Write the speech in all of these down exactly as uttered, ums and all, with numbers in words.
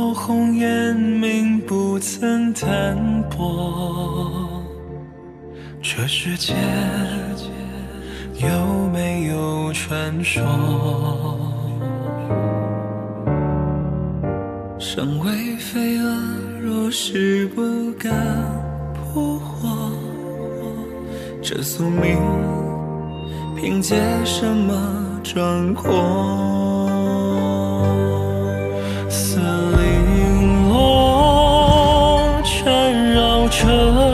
若红颜命不曾淡薄，这世间有没有传说？尚未飞蛾，若是不敢扑火，这宿命凭借什么壮阔？四零落缠绕着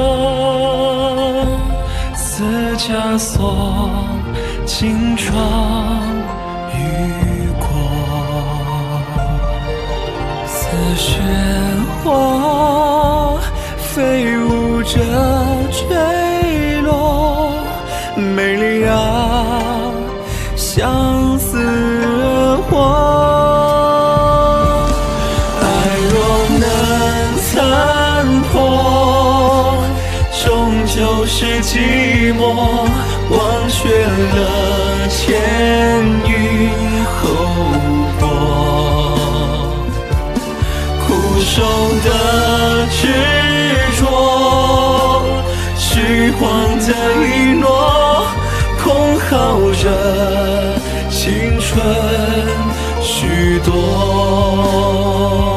似枷锁，金装雨过，似雪花飞舞着坠落，美丽啊，相思惹祸。爱若能残破，终究是寂寞，忘却了千语厚薄，苦守的执着，虚晃的一诺，空耗着青春许多。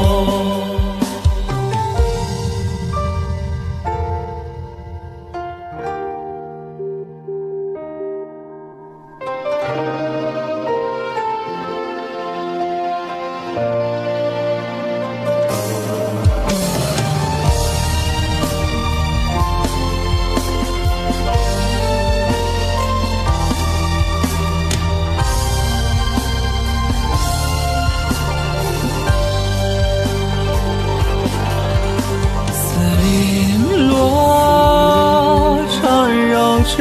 这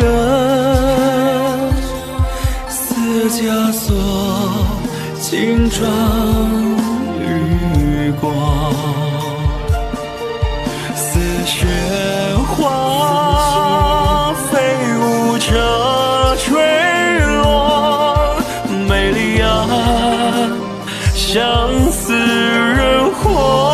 似枷锁，金装雨过，似雪花飞舞着坠落，美丽啊，相思惹祸。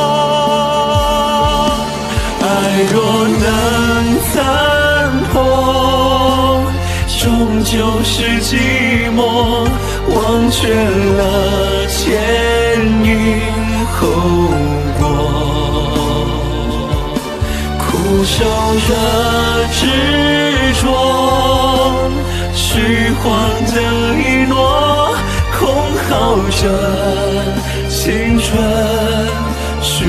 爱若能残破，终究是寂寞，忘却了千语厚薄，苦守着执着，虚晃的一诺，空耗着青春许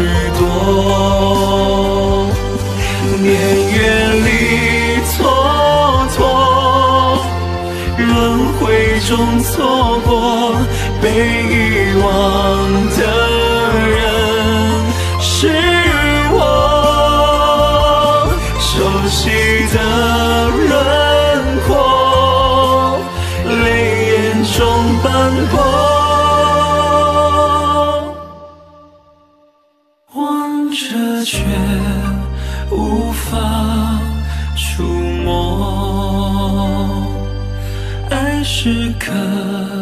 多。年月里蹉跎，轮回中错过，被遗忘的人是我，熟悉的轮廓，泪眼中斑驳，望着却无法触摸，爱是颗